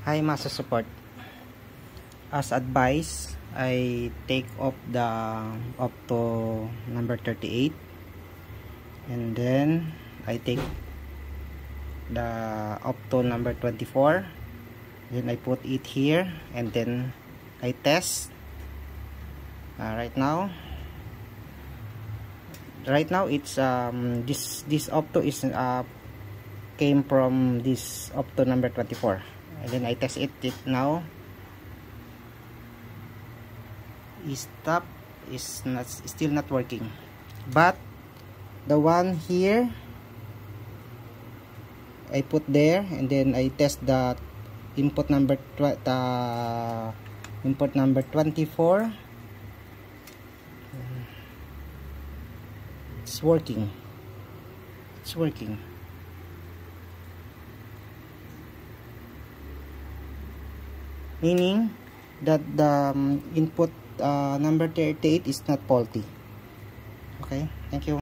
Hi Master Support. As advised, I take off the Opto number 38 and then I take the Opto number 24, then I put it here and then I test. Right now it's this Opto is came from this Opto number 24, and then I test it now. Stop is still not working, but the one here I put there and then I test the input number 24. It's working. Meaning that the input number 38 is not faulty. Okay, thank you.